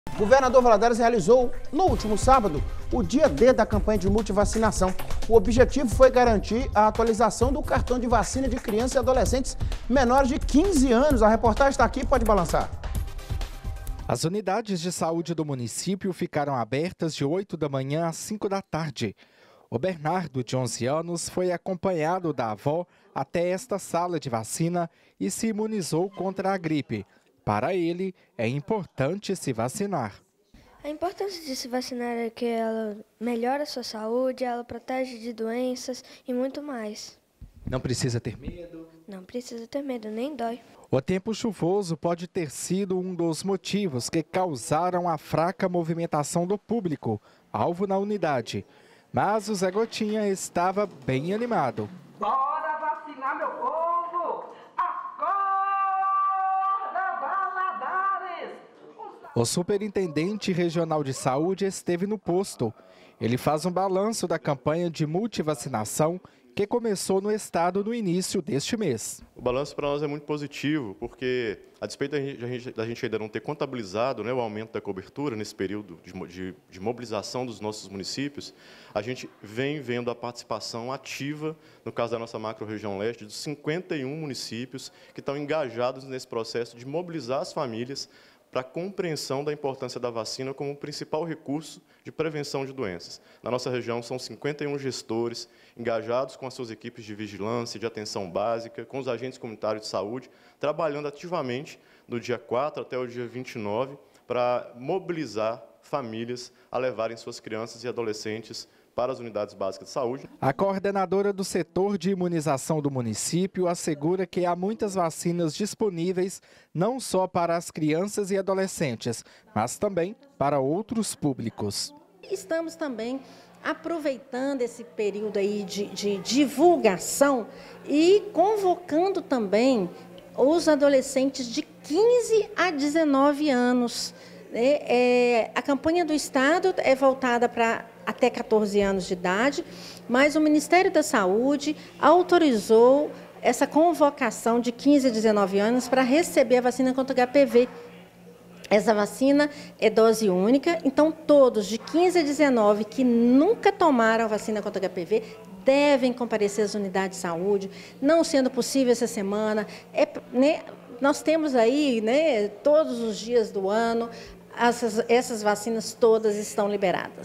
O governador Valadares realizou, no último sábado, o dia D da campanha de multivacinação. O objetivo foi garantir a atualização do cartão de vacina de crianças e adolescentes menores de 15 anos. A reportagem está aqui, pode balançar. As unidades de saúde do município ficaram abertas de 8 da manhã às 5 da tarde. O Bernardo, de 11 anos, foi acompanhado da avó até esta sala de vacina e se imunizou contra a gripe. Para ele, é importante se vacinar. A importância de se vacinar é que ela melhora a sua saúde, ela protege de doenças e muito mais. Não precisa ter medo? Não precisa ter medo, nem dói. O tempo chuvoso pode ter sido um dos motivos que causaram a fraca movimentação do público, alvo na unidade. Mas o Zé Gotinha estava bem animado. Bora vacinar, meu povo! Acorda, Valadares! O superintendente regional de saúde esteve no posto. Ele faz um balanço da campanha de multivacinação que começou no estado no início deste mês. O balanço para nós é muito positivo, porque, a despeito da gente ainda não ter contabilizado, né, o aumento da cobertura nesse período de mobilização dos nossos municípios, a gente vem vendo a participação ativa, no caso da nossa macro-região leste, dos 51 municípios que estão engajados nesse processo de mobilizar as famílias para a compreensão da importância da vacina como o principal recurso de prevenção de doenças. Na nossa região, são 51 gestores engajados com as suas equipes de vigilância, de atenção básica, com os agentes comunitários de saúde, trabalhando ativamente do dia 4 até o dia 29 para mobilizar famílias a levarem suas crianças e adolescentes para as unidades básicas de saúde. A coordenadora do setor de imunização do município assegura que há muitas vacinas disponíveis não só para as crianças e adolescentes, mas também para outros públicos. Estamos também aproveitando esse período aí de divulgação e convocando também os adolescentes de 15 a 19 anos. A campanha do Estado é voltada para até 14 anos de idade, mas o Ministério da Saúde autorizou essa convocação de 15 a 19 anos para receber a vacina contra o HPV. Essa vacina é dose única, então todos de 15 a 19 que nunca tomaram a vacina contra o HPV devem comparecer às unidades de saúde, não sendo possível essa semana. Nós temos aí, todos os dias do ano, essas vacinas todas estão liberadas.